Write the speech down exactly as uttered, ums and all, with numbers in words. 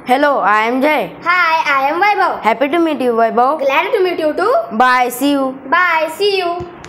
Hello, I am Jay. Hi, I am Vaibhav. Happy to meet you, Vaibhav. Glad to meet you too. Bye, see you. Bye, see you.